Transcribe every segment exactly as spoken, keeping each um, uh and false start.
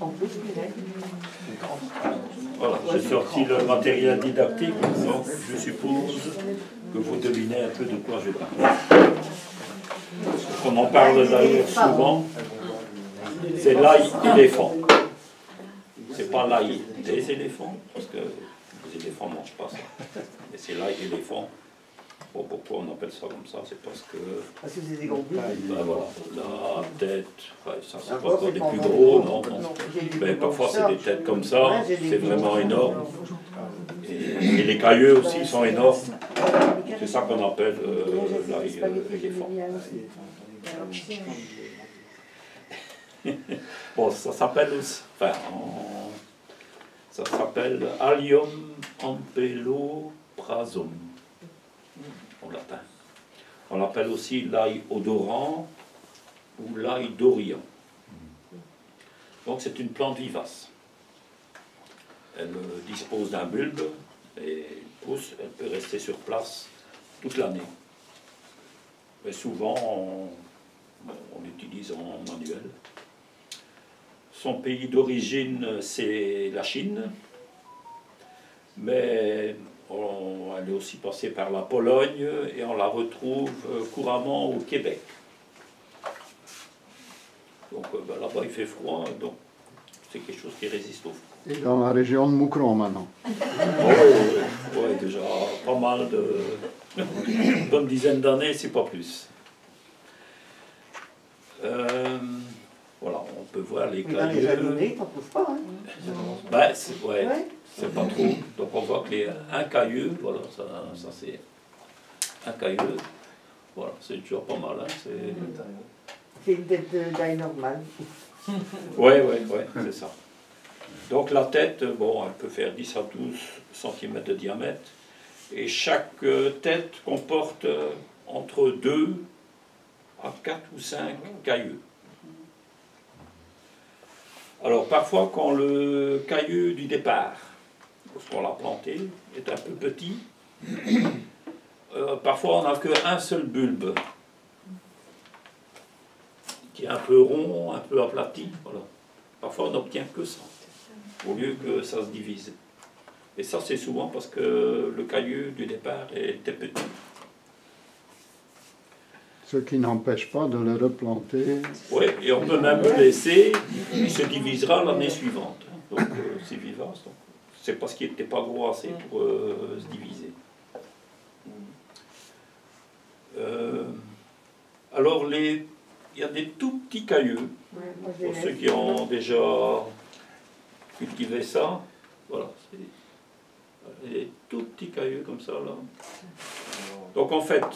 Voilà, j'ai sorti le matériel didactique, donc je suppose que vous devinez un peu de quoi je parle. On en parle d'ailleurs souvent, c'est l'ail éléphant. C'est pas l'ail des éléphants, parce que les éléphants ne mangent pas ça, mais c'est l'ail éléphant. Bon, pourquoi on appelle ça comme ça? C'est parce que... Parce que c'est des gros bulles. Ben voilà, la tête, enfin, ça c'est pas encore des plus gros, non, non. Mais parfois c'est des têtes comme ça, c'est vraiment énorme. Et, et les cailleux aussi sont énormes. C'est ça qu'on appelle euh, l'ail euh, éléphant. Bon, ça s'appelle aussi, enfin, en, ça s'appelle Allium ampeloprazum en latin. On l'appelle aussi l'ail odorant ou l'ail d'Orient. Donc c'est une plante vivace. Elle dispose d'un bulbe et pousse, elle peut rester sur place toute l'année. Mais souvent, on, on l'utilise en manuel. Son pays d'origine, c'est la Chine, mais on, elle est aussi passée par la Pologne et on la retrouve couramment au Québec. Donc ben, là-bas il fait froid, donc c'est quelque chose qui résiste au froid. Et dans la région de Moucron maintenant. Oui, oui, oui, déjà pas mal de... une bonne dizaine d'années, c'est pas plus. Euh, voilà, on peut voir les cailloux. Dans les jalonnés, t'en trouves pas, hein? Ben, c'est ouais, Ouais. c'est pas trop. Donc on voit que les, un cailleux, voilà, ça, ça c'est un cailleux. Voilà, c'est déjà pas mal. Hein, c'est C'est une tête d'ail normale. oui, oui, oui, c'est ça. Donc la tête, bon, elle peut faire dix à douze centimètres de diamètre. Et chaque tête comporte entre deux à quatre ou cinq cailleux. Alors parfois quand le cailleux du départ, lorsqu'on l'a planté, est un peu petit, euh, parfois on n'a qu'un seul bulbe, qui est un peu rond, un peu aplati, voilà. Parfois on n'obtient que ça, au lieu que ça se divise. Et ça c'est souvent parce que le cailleux du départ était petit. Ce qui n'empêche pas de le replanter. Oui, et on peut même le laisser, il se divisera l'année suivante. Donc euh, c'est vivace. C'est parce qu'il n'était pas gros assez pour euh, se diviser. Euh, alors les, il y a des tout petits cailleux, pour ceux qui ont déjà cultivé ça. Voilà, c'est des tout petits cailleux comme ça là. Donc en fait,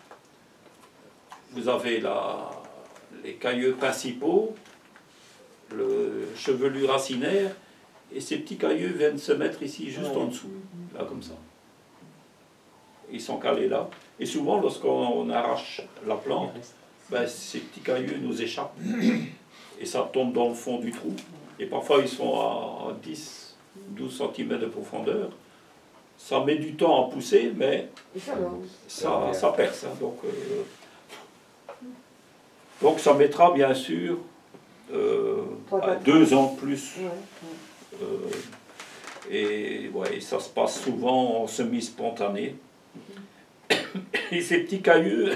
vous avez la, les cailleux principaux, le chevelu racinaire, et ces petits cailleux viennent se mettre ici, juste en dessous, là comme ça. Ils sont calés là. Et souvent, lorsqu'on arrache la plante, ben, ces petits cailleux nous échappent. Et ça tombe dans le fond du trou. Et parfois, ils sont à dix douze centimètres de profondeur. Ça met du temps à pousser, mais ça, ça perce. Hein, donc, euh, Donc ça mettra bien sûr euh, à deux ans de plus. Euh, et ouais, ça se passe souvent en semi-spontané. Et ces petits cailleux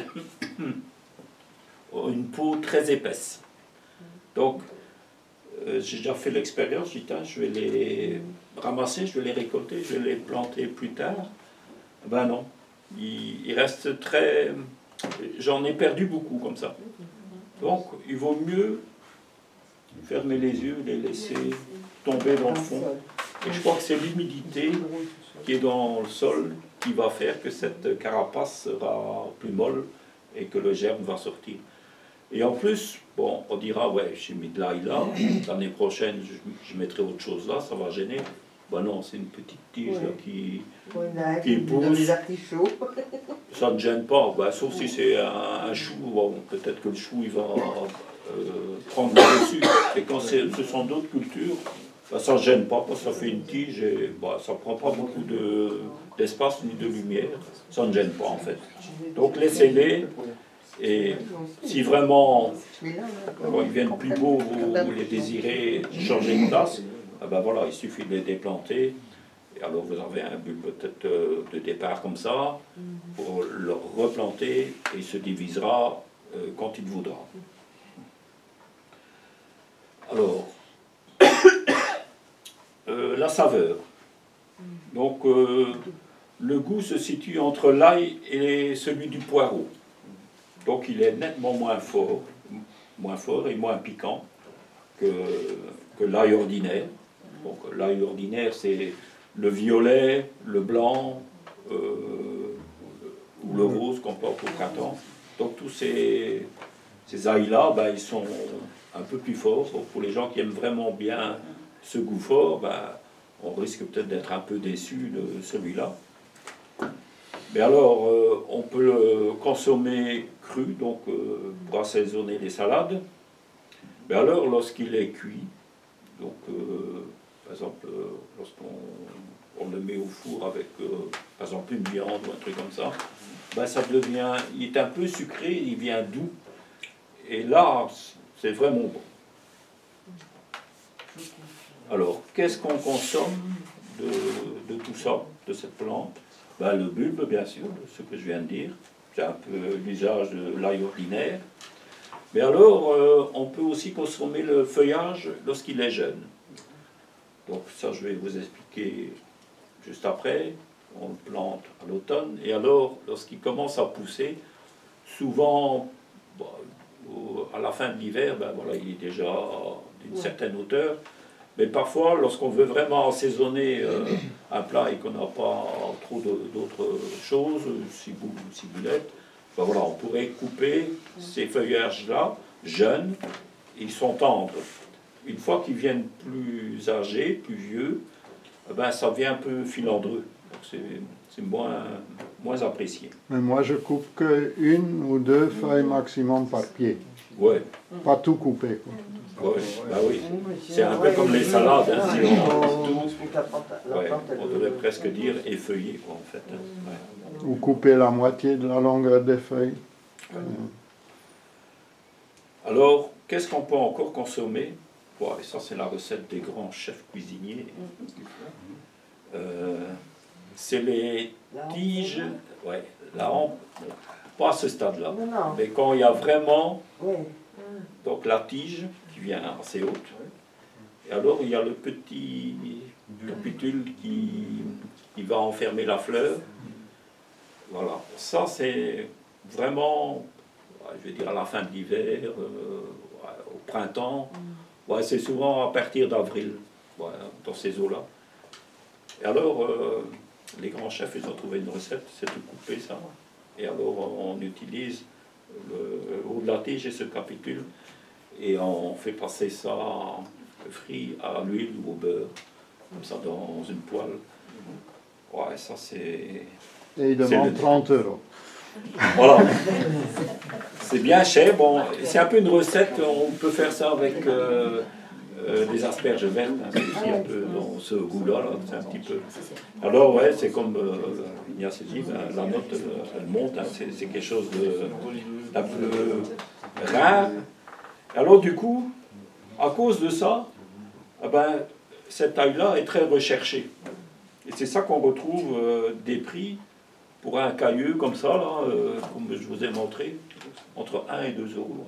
ont une peau très épaisse. Donc euh, j'ai déjà fait l'expérience, j'ai dit je vais les ramasser, je vais les récolter, je vais les planter plus tard. Ben non, ils, ils restent très... J'en ai perdu beaucoup comme ça. Donc, il vaut mieux fermer les yeux, les laisser tomber dans le fond. Et je crois que c'est l'humidité qui est dans le sol qui va faire que cette carapace sera plus molle et que le germe va sortir. Et en plus, bon, on dira, ouais, j'ai mis de l'ail là, l'année prochaine, je, je mettrai autre chose là, ça va gêner. Ben non, c'est une petite tige là, qui, qui pousse. Ça ne gêne pas, ben, sauf si c'est un, un chou, bon, peut-être que le chou il va euh, prendre le dessus. Et quand ce sont d'autres cultures, ben, ça ne gêne pas, parce que ça fait une tige et ben, ça ne prend pas beaucoup d'espace de, ni de lumière. Ça ne gêne pas en fait. Donc laissez-les, Et si vraiment, Je mets là, là, quand ils viennent plus beaux, vous, vous les désirez changer de place, ah ben voilà, il suffit de les déplanter. Et alors vous avez un bulbe peut-être euh, de départ comme ça, pour le replanter, et il se divisera euh, quand il voudra. Alors, euh, la saveur. Donc, euh, le goût se situe entre l'ail et celui du poireau. Donc, il est nettement moins fort, moins fort et moins piquant que, que l'ail ordinaire. Donc, l'ail ordinaire, c'est le violet, le blanc euh, ou le rose qu'on porte au printemps. Donc, tous ces, ces ails-là, ben, ils sont un peu plus forts. Donc, pour les gens qui aiment vraiment bien ce goût fort, ben, on risque peut-être d'être un peu déçu de celui-là. Mais alors, euh, on peut le consommer cru, donc euh, pour assaisonner les salades. Mais alors, lorsqu'il est cuit, donc euh, par exemple, euh, lorsqu'on on le met au four avec, euh, par exemple, une viande ou un truc comme ça, ben, ça devient, il est un peu sucré, il devient doux. Et là, c'est vraiment bon. Alors, qu'est-ce qu'on consomme de, de tout ça, de cette plante? Ben, le bulbe, bien sûr, ce que je viens de dire. C'est un peu l'usage de l'ail ordinaire. Mais alors, euh, on peut aussi consommer le feuillage lorsqu'il est jeune. Donc ça, je vais vous expliquer juste après. On le plante à l'automne. Et alors, lorsqu'il commence à pousser, souvent, bon, au, à la fin de l'hiver, ben, voilà, il est déjà d'une certaine hauteur. Mais parfois, lorsqu'on veut vraiment assaisonner euh, un plat et qu'on n'a pas trop d'autres choses, ciboule ou ciboulette, ben voilà, on pourrait couper ces feuillages-là, jeunes, ils sont tendres. Une fois qu'ils viennent plus âgés, plus vieux, ben ça devient un peu filandreux. C'est moins, moins apprécié. Mais moi, je coupe que une ou deux feuilles maximum par pied. Ouais. Pas tout couper, quoi. Ouais, bah oui. C'est un peu comme les salades. Hein, si on, tout, ouais, on devrait presque dire effeuiller, quoi, en fait. Ouais. Ou couper la moitié de la longueur des feuilles. Ouais. Alors, qu'est-ce qu'on peut encore consommer? Ouais, ça, c'est la recette des grands chefs cuisiniers. Euh, c'est les tiges, ouais, la hampe, pas à ce stade-là, mais quand il y a vraiment, donc la tige qui vient assez haute, et alors il y a le petit capitule qui, qui va enfermer la fleur. Voilà, ça c'est vraiment, je vais dire à la fin de l'hiver, euh, au printemps, ouais, c'est souvent à partir d'avril, ouais, dans ces eaux-là. Et alors, euh, les grands chefs, ils ont trouvé une recette, c'est de couper ça. Et alors, on utilise le haut de la tige et ce capitule, et on fait passer ça frit à l'huile ou au beurre, comme ça dans une poêle. Ouais, ça c'est... Et il demande trente euros. Voilà. C'est bien cher. Bon, c'est un peu une recette, on peut faire ça avec euh, euh, des asperges vertes, hein, c'est aussi un peu dans ce goût-là, là, c'est un petit peu. Alors ouais, c'est comme euh, Ignace dit, ben, la note elle, elle monte, hein, c'est quelque chose de d'un peu rare. Alors du coup, à cause de ça, eh ben, cette taille-là est très recherchée. Et c'est ça qu'on retrouve euh, des prix pour un cailleux comme ça, là, euh, comme je vous ai montré, entre un et deux euros.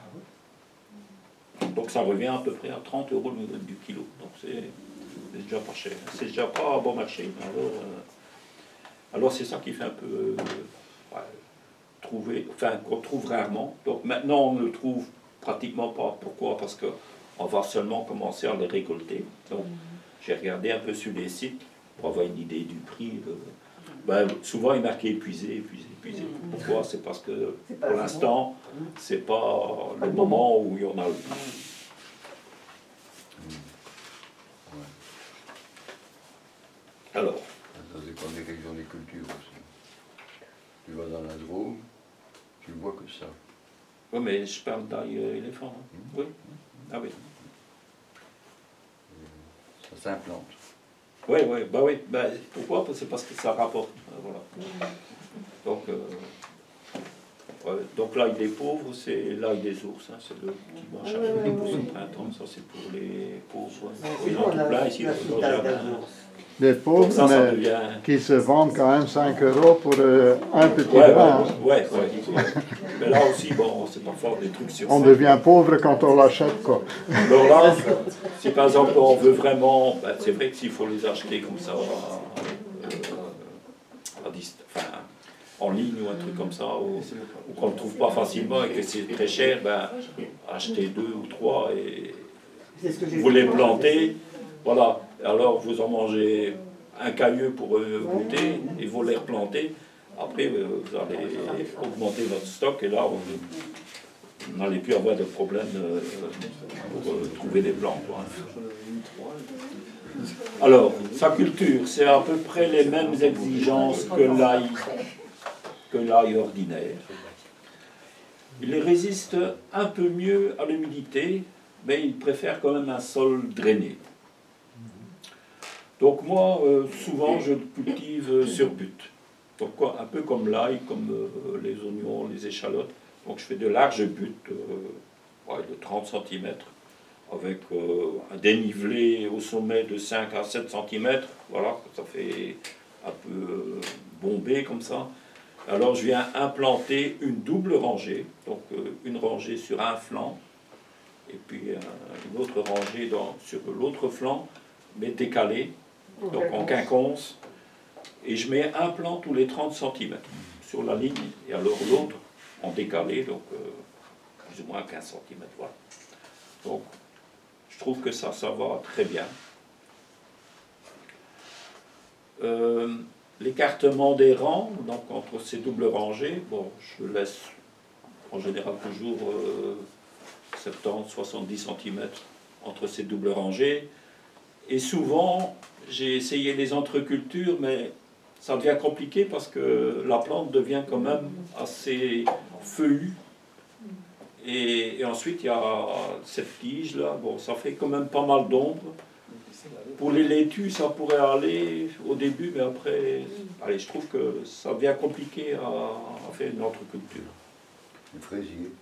Donc ça revient à peu près à trente euros du kilo. Donc c'est déjà pas cher. C'est déjà pas bon marché. Alors, euh, alors c'est ça qui fait un peu euh, ouais, trouver, enfin qu'on trouve rarement. Donc maintenant on ne le trouve pratiquement pas. Pourquoi? Parce qu'on va seulement commencer à les récolter. Donc j'ai regardé un peu sur les sites pour avoir une idée du prix. De, ben, souvent il est marqué épuisé, épuisé, épuisé. Pourquoi? C'est parce que pour l'instant, c'est pas le moment où il y en a le plus. Alors. Ça dépend des régions des cultures aussi. Tu vas dans la Drôme, tu vois que ça. Oui, mais je parle d'ail euh, éléphant. Hein. Mmh. Oui. Ah oui. Ça s'implante. Oui, oui, bah oui. Bah, pourquoi? C'est parce que ça rapporte. Voilà. Donc, euh, Ouais, donc l'ail des pauvres, c'est l'ail des ours, hein, c'est le petit bois Ah, chaque ouais, ouais, pour ouais. ce printemps, ça c'est pour les pauvres. Ouais, Il c'est y en bon, a tout la- plein ici la dans le petite taille jardin. d'un ours. Des Donc pauvres, ça, ça mais devient... qui se vendent quand même cinq euros pour euh, un petit Ouais, brin. ouais, ouais, ouais. Mais là aussi, bon, c'est parfois des trucs sur On ça. devient pauvre quand on l'achète, quoi. Alors là, si par exemple on veut vraiment, ben, c'est vrai que s'il faut les acheter comme ça, euh, à dist- enfin, en ligne ou un truc comme ça, ou, ou qu'on ne trouve pas facilement et que c'est très cher, ben, achetez deux ou trois et C'est ce que j'ai vous les fait. plantez, voilà. Alors vous en mangez un cailleux pour euh, goûter et vous les replantez. Après, euh, vous allez augmenter votre stock et là, vous vous n'allez plus avoir de problème euh, pour euh, trouver des plants, quoi. Alors, sa culture, c'est à peu près les mêmes exigences que l'ail, que l'ail ordinaire. Il résiste un peu mieux à l'humidité, mais il préfère quand même un sol drainé. Donc moi, euh, souvent, je le cultive sur butte. Donc quoi, un peu comme l'ail, comme euh, les oignons, les échalotes. Donc je fais de larges buttes, euh, ouais, de trente centimètres, avec euh, un dénivelé au sommet de cinq à sept centimètres. Voilà, ça fait un peu euh, bombé comme ça. Alors je viens implanter une double rangée, donc euh, une rangée sur un flanc, et puis euh, une autre rangée dans, sur l'autre flanc, mais décalée, donc en quinconce. Et je mets un plant tous les trente centimètres sur la ligne, et alors l'autre en décalé, donc euh, plus ou moins quinze centimètres. Voilà. Donc je trouve que ça, ça va très bien. Euh, L'écartement des rangs, donc entre ces doubles rangées, bon, je laisse en général toujours euh, soixante à soixante-dix centimètres entre ces doubles rangées. Et souvent, j'ai essayé les entrecultures, mais ça devient compliqué parce que la plante devient quand même assez feuillue. Et, et ensuite, il y a cette tige-là, bon, ça fait quand même pas mal d'ombre. Pour les laitues, ça pourrait aller au début, mais après, allez, je trouve que ça devient compliqué à, à faire une entreculture. Le fraisier.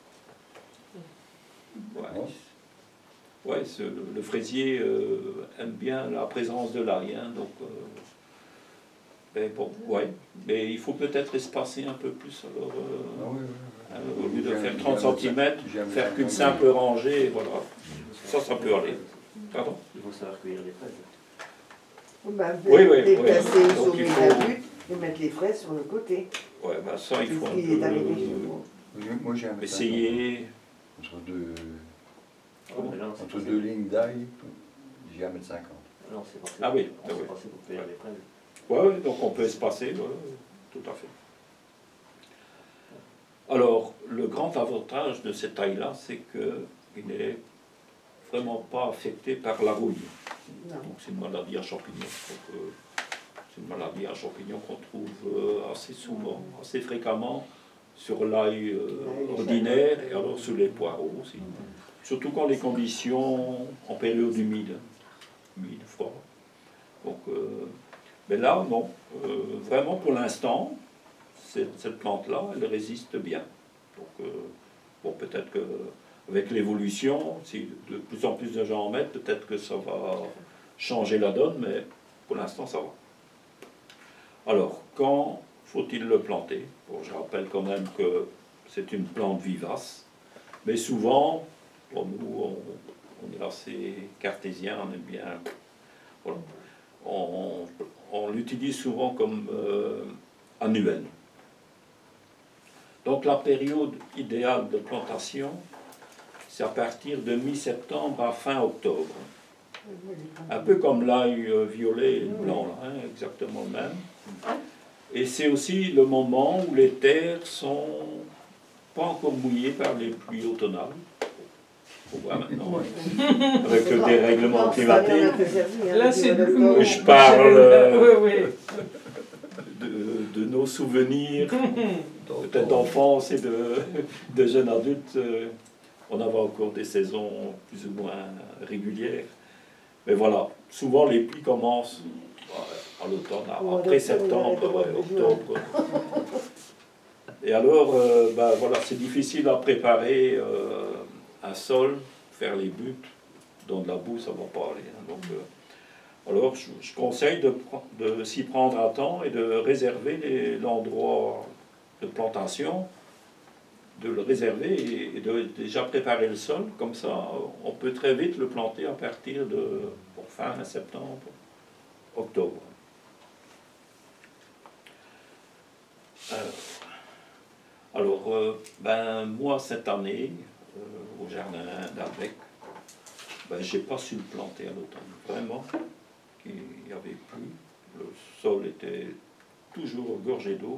Ouais, ouais ce- le fraisier euh, aime bien la présence de l'ail, hein, donc... Euh, mais bon, ouais, mais il faut peut-être espacer un peu plus, alors... Euh, Ah oui, oui, oui. euh, au lieu de J'aime- faire trente j'aime- centimètres, j'aime faire qu'une cinquante. simple rangée, voilà. Ça, ça peut aller. Pardon? Il faut savoir cueillir les fraises. Ben, Oui, oui, les oui. placer au Donc, sommet il de faut- la butte et mettre les fraises sur le côté. Ouais, ben ça, il C'est faut ce un qui est arrivé chez peu moi. Oui, Moi j'ai un mètre essayer... cinquante. Entre deux, Oh, mais là, on s'est entre passé- deux lignes d'ail, j'ai un mètre cinquante. là, on s'est passé- Ah oui, on ah s'est oui. passé pour cueillir les fraises. Ouais, ouais, donc on peut espacer, ouais, tout à fait. Alors, le grand avantage de cette taille-là, c'est qu'il n'est vraiment pas affecté par la rouille. Non. Donc c'est une maladie à champignons. Donc, euh, c'est une maladie à champignons qu'on trouve euh, assez souvent, assez fréquemment sur l'ail euh, ordinaire et alors sur les poireaux aussi. Surtout quand les conditions en période humide, humide, froid. Donc, euh, mais là, non. Euh, vraiment, pour l'instant, cette, cette plante-là, elle résiste bien. Donc, euh, bon, peut-être que avec l'évolution, si de plus en plus de gens en mettent, peut-être que ça va changer la donne, mais pour l'instant, ça va. Alors, quand faut-il le planter? Bon, je rappelle quand même que c'est une plante vivace, mais souvent, bon, nous, on, on est assez cartésien, on aime bien... Voilà. On, on l'utilise souvent comme euh, annuel. Donc la période idéale de plantation, c'est à partir de mi-septembre à fin octobre. Un peu comme l'ail euh, violet et le blanc, là, hein, exactement le même. Et c'est aussi le moment où les terres sont pas encore mouillées par les pluies automnales. On voit maintenant, hein, avec le dérèglement climatique. Là, c'est le mot. Je parle, euh, Oui, oui. De, de nos souvenirs, peut-être d'enfance et de, de jeunes adultes, euh, on avait encore des saisons plus ou moins régulières. Mais voilà, souvent les pluies commencent euh, à l'automne, après septembre, ouais, octobre. Et alors, euh, ben, voilà, c'est difficile à préparer euh, un sol, faire les buts, dans de la boue, ça ne va pas aller. Hein. Donc, euh, alors, je, je conseille de, de s'y prendre un temps et de réserver l'endroit de plantation, de le réserver et, et de déjà préparer le sol. Comme ça, on peut très vite le planter à partir de bon, fin septembre, octobre. Alors, alors euh, ben, moi, cette année, euh, au jardin d'Arbec, ben, j'ai pas su le planter à l'automne. Vraiment, il n'y avait plus. Le sol était toujours gorgé d'eau.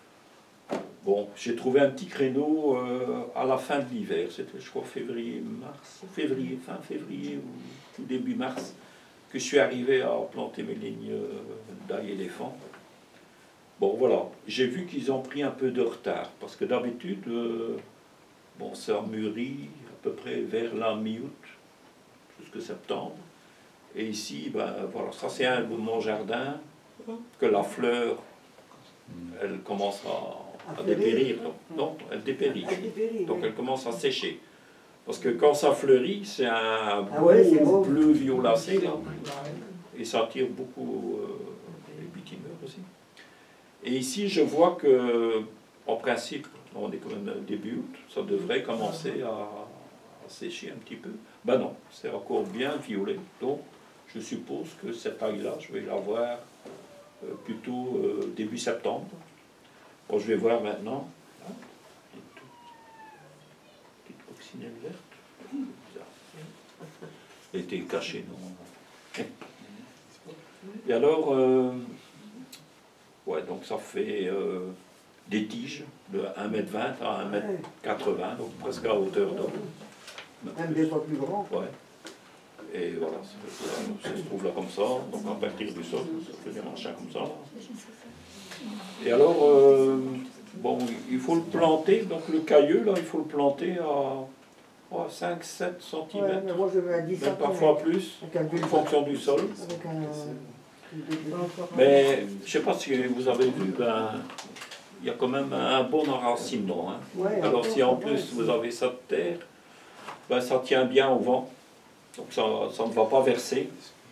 Bon, j'ai trouvé un petit créneau euh, à la fin de l'hiver. C'était, je crois, février, mars, février, fin février ou tout début mars, que je suis arrivé à planter mes lignes d'ail éléphant. Bon, voilà, j'ai vu qu'ils ont pris un peu de retard, parce que d'habitude, euh, bon, ça mûrit à peu près vers la mi-août, jusqu'à septembre. Et ici, ben voilà, ça c'est un de mon jardin, que la fleur, elle commence à, à dépérir. Donc, non, elle dépérit. Donc elle commence à sécher. Parce que quand ça fleurit, c'est un Ah ouais, c'est beau. bleu violacé, là. Et ça attire beaucoup euh, les butineurs aussi. Et ici, je vois que, en principe, on est quand même début août, ça devrait commencer à, à sécher un petit peu. Ben non, c'est encore bien violet. Donc, je suppose que cette ail-là, je vais l'avoir euh, plutôt euh, début septembre. Bon, je vais voir maintenant. Hein, une petite coccinelle verte. Bizarre. Elle était cachée, non? Et alors, euh, ouais, donc ça fait euh, des tiges de un mètre vingt à un mètre quatre-vingts, donc presque à hauteur d'homme. Même des fois plus grand. Ouais. Et voilà, ça, ça, ça se trouve là comme ça, donc à partir du sol, ça peut venir machin comme ça. Et alors, euh, bon, il faut le planter, donc le cailleux, là, il faut le planter à oh, cinq sept centimètres, Ouais, mais moi je mets à dix même centimètres. parfois plus, Avec un bulle en fonction du sol. Avec un... Mais je ne sais pas si vous avez vu, ben, il y a quand même un bon enracinement. Hein. Ouais, Alors si en plus vous avez ça de terre, ben, ça tient bien au vent, donc ça, ça ne va pas verser.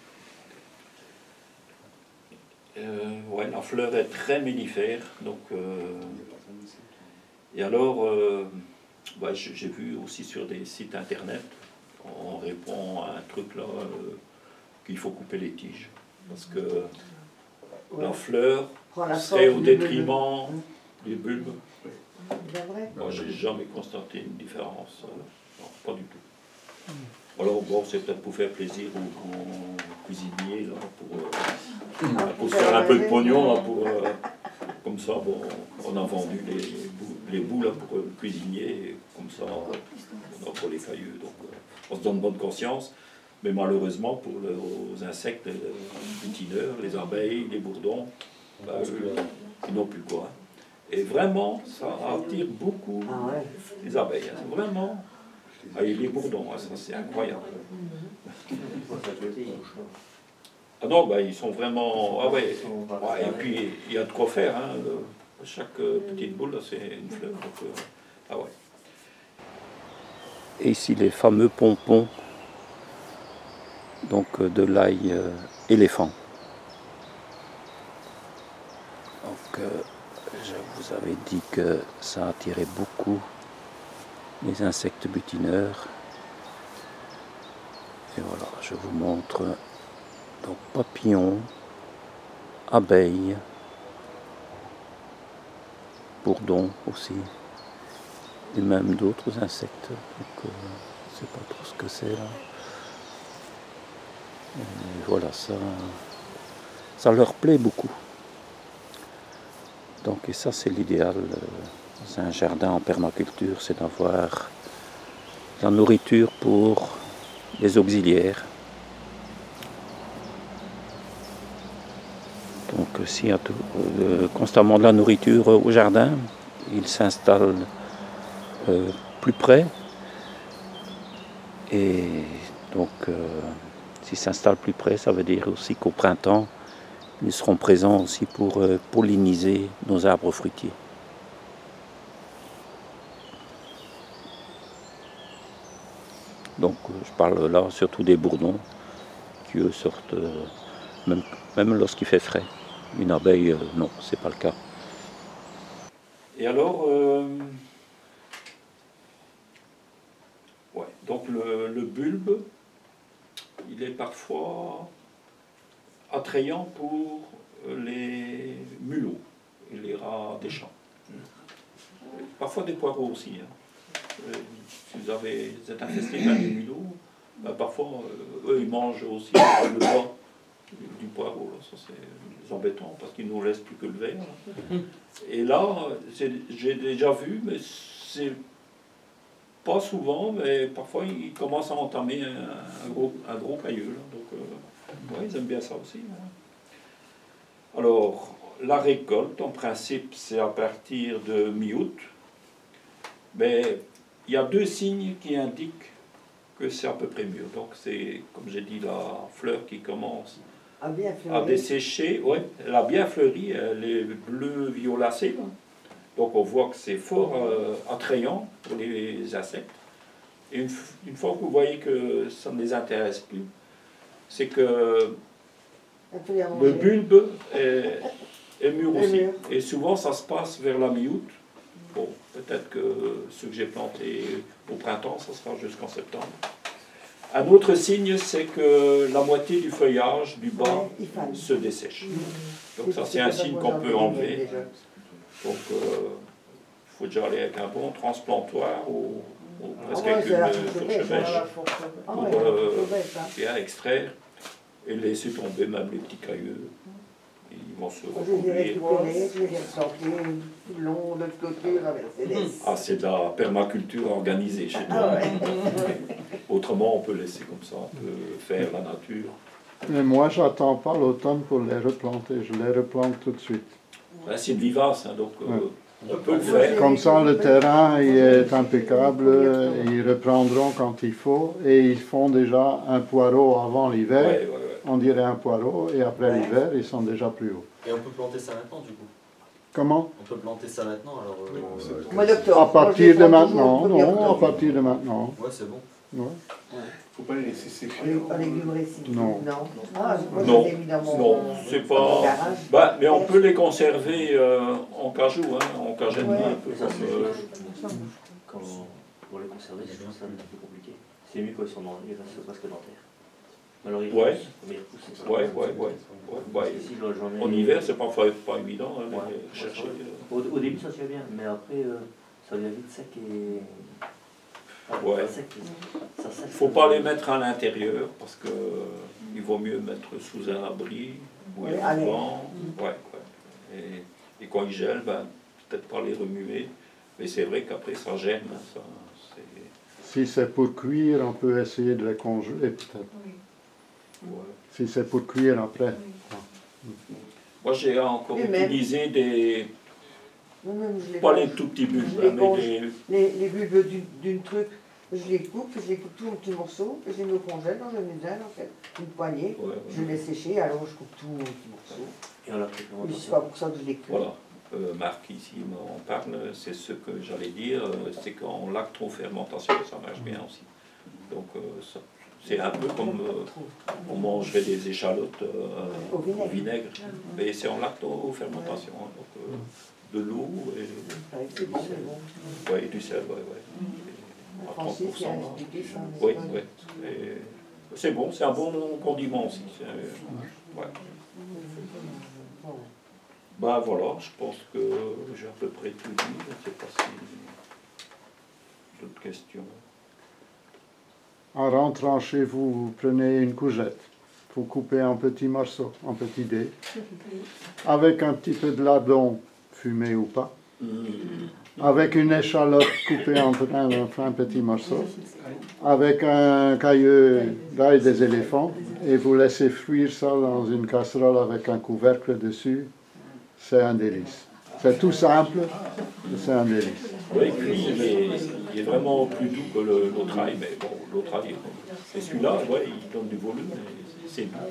Euh, ouais, la fleur est très mellifère, donc euh, et alors euh, ouais, j'ai vu aussi sur des sites internet, on répond à un truc là euh, qu'il faut couper les tiges parce que Ouais. la fleur La serait au force du détriment bulbe. des bulbes. C'est vrai. Moi, j'ai jamais constaté une différence, euh, non, pas du tout. Alors bon, c'est peut-être pour faire plaisir aux, aux cuisiniers là, pour, euh, Ah, pour se faire un peu de pognon là, pour euh, comme ça, bon, on a vendu les bouts, les bouts là pour le cuisinier, et comme ça, on a pas les cailleux, donc euh, on se donne bonne conscience. Mais malheureusement, pour les, aux insectes les butineurs, les abeilles, les bourdons, bah, eux, ils n'ont plus quoi. Et vraiment, ça attire beaucoup Ah ouais. les abeilles. Hein. Vraiment. Ah, et les bourdons, hein, ça c'est incroyable. Ah non, bah, ils sont vraiment... Ah ouais. Ouais, et puis, il y a de quoi faire. Hein. Le, chaque euh, petite boule, c'est une fleur. Donc, euh, ah ouais. Et ici, les fameux pompons. Donc de l'ail euh, éléphant. Donc euh, je vous avais dit que ça attirait beaucoup les insectes butineurs. Et voilà, je vous montre donc papillons, abeilles, bourdons aussi, et même d'autres insectes. Donc euh, je ne sais pas trop ce que c'est là. Et voilà, ça, ça leur plaît beaucoup. Donc, et ça, c'est l'idéal dans un jardin en permaculture, c'est d'avoir la nourriture pour les auxiliaires. Donc, s'il y a tout, euh, constamment de la nourriture au jardin, ils s'installent euh, plus près. Et donc, euh, s'ils s'installent plus près, ça veut dire aussi qu'au printemps, ils seront présents aussi pour euh, polliniser nos arbres fruitiers. Donc je parle là surtout des bourdons qui eux sortent euh, même, même lorsqu'il fait frais. Une abeille, euh, non, c'est pas le cas. Et alors, euh, ouais, donc le, le bulbe, il est parfois attrayant pour les mulots et les rats des champs. Parfois des poireaux aussi. Hein. Si vous, avez, vous êtes infesté par des mulots, ben parfois euh, eux ils mangent aussi le bas du poireau. Là. Ça c'est embêtant parce qu'ils nous laissent plus que le verre. Et là, j'ai déjà vu, mais c'est pas souvent, mais parfois ils commencent à entamer un, un, gros, un gros cailleux. Là. Donc euh, ouais, ils aiment bien ça aussi. Hein. Alors, la récolte, en principe, c'est à partir de mi-août. Mais il y a deux signes qui indiquent que c'est à peu près mieux. Donc, c'est, comme j'ai dit, la fleur qui commence à, bien à dessécher. Ouais, elle a bien fleuri, elle est bleu-violacée. Donc, on voit que c'est fort euh, attrayant pour les insectes. Et une, une fois que vous voyez que ça ne les intéresse plus, c'est que le bulbe est, est mûr aussi. Et souvent, ça se passe vers la mi-août. Bon, peut-être que ceux que j'ai plantés au printemps, ça sera jusqu'en septembre. Un autre signe, c'est que la moitié du feuillage du bas ouais, se dessèche. Mmh. Donc ça, c'est un signe qu'on peut enlever. Donc, il euh, faut déjà aller avec un bon transplantoir ou, ou presque ah ouais, avec une fourche-bêche pour euh, bien extraire et laisser tomber même les petits cailleux. Ils vont se recouvrir. Ah, c'est de la permaculture organisée chez toi. Ah ouais. Autrement, on peut laisser comme ça, on peut faire la nature. Mais moi, j'attends pas l'automne pour les replanter, je les replante tout de suite. Ben, c'est vivace, hein, donc euh, ouais. on peut le faire. Comme ça, le terrain il est impeccable, et ils reprendront quand il faut, et ils font déjà un poireau avant l'hiver. Ouais, ouais, ouais. On dirait un poireau, et après ouais. l'hiver, ils sont déjà plus hauts. Et on peut planter ça maintenant, du coup? Comment? On peut planter ça maintenant, alors... Euh, Mois d'octobre. À partir de maintenant, non, à partir de maintenant. Ouais, c'est bon. Ouais. Ouais. Faut pas les laisser sécher. En légumes récipient. Non. Non. Ah, moi, non. je les ai mis dans mon, non, c'est pas. Bah, mais on peut les conserver euh, en cajou, hein, en cagette. Ouais. Un peu ça, comme, euh... Quand pour les conserver, je pense que c'est un peu compliqué. C'est mieux quand ils sont dans ils restent presque dans terre. Alors ils ouais. poussent, mais ils poussent, c'est ça. Ouais, ouais, ouais. ouais. Bah, ici, là, ai... En hiver, c'est parfois pas évident hein, ouais. de chercher. Ouais, au, au début, ça se fait bien, mais après, euh, ça devient vite sec et. Ouais. Il ne faut pas les mettre à l'intérieur parce que euh, il vaut mieux mettre sous un abri où il y a du vent. Ouais, ouais. Et, et quand ils gèlent, ben, peut-être pas les remuer. Mais c'est vrai qu'après ça gêne. Ça, si c'est pour cuire, on peut essayer de les congeler peut-être. Oui. Ouais. Si c'est pour cuire après. Oui. Moi j'ai encore utilisé des. Non, non, les pas les tout petits bulbes, les, mais les... Les, les bulbes d'une truc, je les coupe, je les coupe tout en petits morceaux, je les mets au congèle dans le muselle, en fait, une poignée, ouais, ouais. je les laisse sécher, alors je coupe tout en petits morceaux. Et on Mais c'est pas pour ça que je les coupe. Voilà, euh, Marc ici m'en parle, c'est ce que j'allais dire, c'est qu'en lactofermentation, ça marche bien aussi. Donc euh, c'est un peu comme euh, on mangerait des échalotes euh, au vinaigre, au vinaigre. Mais c'est en lactofermentation. Hein, donc, euh, de l'eau et, et, bon, bon. Ouais, et du sel, ouais, ouais. À trente pour cent. Oui, oui. C'est bon, c'est un bon condiment aussi. Ouais. Ben voilà, je pense que j'ai à peu près tout dit. Je ne sais pas si d'autres questions. En rentrant chez vous, vous prenez une courgette. Vous coupez en petits morceaux, en petits dés, avec un petit peu de lardon fumé ou pas, mmh. avec une échalote coupée en plein, en plein petits morceaux, avec un cailleux d'ail des éléphants, et vous laissez frire ça dans une casserole avec un couvercle dessus. C'est un délice. C'est tout simple, c'est un délice. Oui, puis il est vraiment plus doux que l'autre ail, mais bon, l'autre ail, et celui-là, ouais, il donne du volume, c'est doux.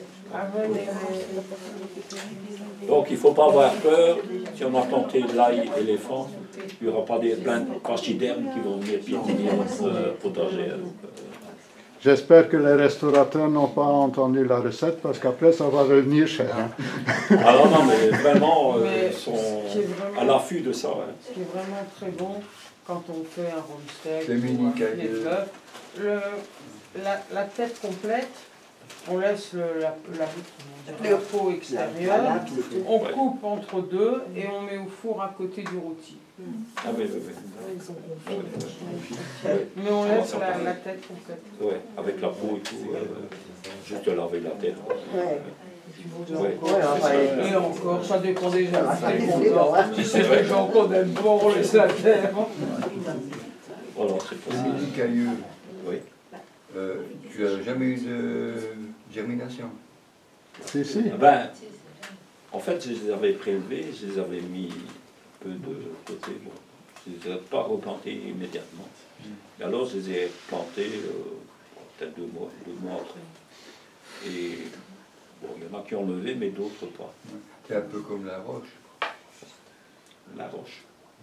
Donc il ne faut pas avoir peur, si on a planté de l'ail éléphant, il n'y aura pas des, plein de pachydermes qui vont venir piétiner notre potager. J'espère que les restaurateurs n'ont pas entendu la recette parce qu'après ça va revenir cher. Hein. Ah non, non, mais vraiment, euh, Mais ils sont vraiment, à l'affût de ça. Hein. Ce qui est vraiment très bon quand on fait un rumsteak Les ou mini un filet de cailleux. bœuf, le- la, la tête complète, on laisse le, la, la, la peau extérieure, on Ouais. coupe entre deux et on met au four à côté du rôti. Ah oui, oui, oui. Mais on laisse la, la tête complète. Ouais, avec la peau et tout, euh, juste laver la tête. Ouais. Ouais. Et encore, ça dépend des gens. Ah, ça Si dépend des gens, hein. c'est des gens qu'on aime pas, on laisse la terre. Voilà, c'est Les possible. mini cailleux, Oui. euh, tu n'as jamais eu de germination? Si, si. Ah ben, en fait, je les avais prélevés, je les avais mis un peu de côté. Bon. Je ne les ai pas replantés immédiatement. Et alors, je les ai plantés euh, peut-être deux mois, deux mois après. Et bon, il y en a qui ont levé, mais d'autres pas. C'est un peu comme la roche, La roche.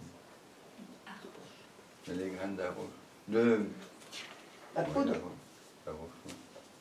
les graines d'arroche. De... La ouais, poudre. la roche. La roche, ouais.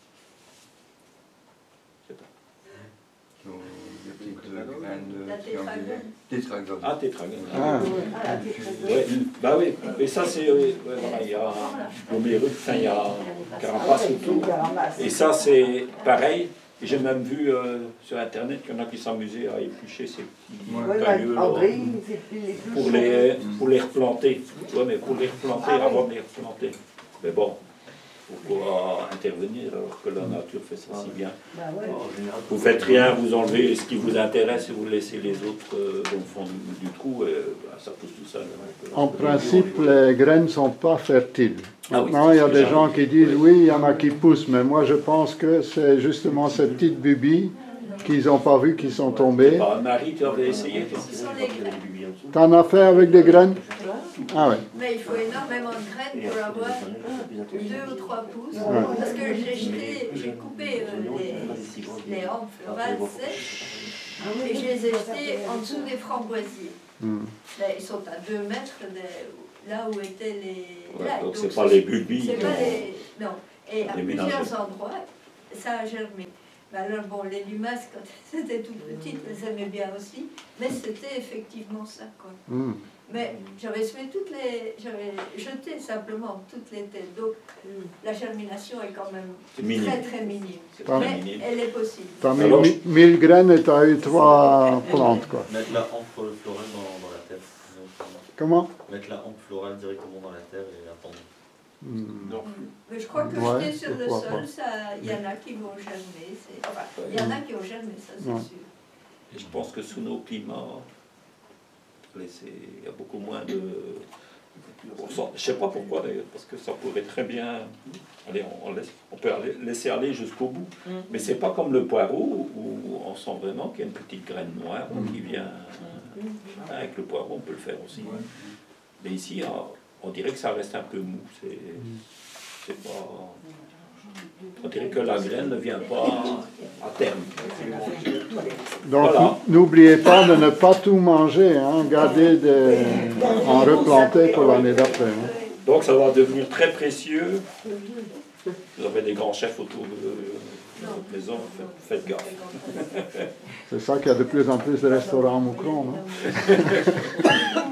Je sais pas. Qui ont des petites graines de La tétragone. tétragone. Ah, tétragone. Ah. Ah, la tétragone. Ouais, bah oui, mais ça c'est, euh, ouais, voilà, il y a glomérule, enfin il y a carapace autour. Et ça c'est pareil, et j'ai même vu euh, sur internet qu'il y en a qui s'amusaient à éplucher ces petits Ouais, cailloux bah, là, André, il fait plus les plus pour les, pour les replanter. Ouais, mais pour les replanter Ah oui. avant de les replanter. Mais bon, pourquoi intervenir alors que la nature fait ça si bien? Bah ouais. En général, Vous faites rien, vous enlevez ce qui vous intéresse et vous laissez les autres euh, au fond du, du trou et bah, ça pousse tout seul. En principe, les graines ne sont pas fertiles. Ah oui, Maintenant, il y a c'est des ça. gens qui disent oui, il y en a qui poussent, mais moi je pense que c'est justement ces petites bubilles qu'ils n'ont pas vues qui sont tombées. Bah, Marie, tu avais essayé toi? Ce sont les graines. T'en as fait avec des graines? Ah ouais. Mais il faut énormément de graines pour avoir deux ou trois pouces. Ouais. Parce que j'ai jeté, j'ai coupé euh, les, les rampes florales sèches et je les ai jetées en dessous des framboisiers. Hmm. Mais ils sont à deux mètres de là où étaient les. Ouais, là, donc donc c'est pas les bulbilles. C'est pas les. Non. Et à Les plusieurs ménagers. endroits, ça a germé. Mais alors, bon, les limaces, quand c'était tout petites, elles aimaient bien aussi. Mais c'était effectivement ça, quoi. Hmm. Mais j'avais semé toutes les. J'avais jeté simplement toutes les têtes. Donc la germination est quand même C'est minime. très très minime. C'est Pas très Mais minime. elle est possible. T'as mis Alors, mi- mille graines et t'as eu trois plantes, quoi. Mettre la hampe florale dans, dans la terre. Comment? Mettre la hampe florale directement dans la terre et attendre. Hmm. Donc, Mais je crois que Ouais, jeter sur le pourquoi sol, pas. ça, il y en a qui vont germer. c'est- Enfin, il y en a qui ont germé, ça c'est Ouais. sûr. et je pense que sous nos climats, allez, c'est- il y a beaucoup moins de. Bon, ça- je ne sais pas pourquoi d'ailleurs, parce que ça pourrait très bien. Allez, on, on laisse, on peut aller- laisser aller jusqu'au bout. Mm. Mais c'est pas comme le poireau où on sent vraiment qu'il y a une petite graine noire qui vient. Avec le poireau, on peut le faire aussi. Mais ici, on, on dirait que ça reste un peu mou. C'est c'est pas. On dirait que la graine ne vient pas à terme. Donc Voilà. n'oubliez pas de ne pas tout manger, hein. Gardez des... en replanter pour l'année d'après. Hein. Donc ça va devenir très précieux. Vous avez des grands chefs autour de, de votre maison, faites, faites gaffe. C'est ça qu'il y a de plus en plus de restaurants à Moucron, non?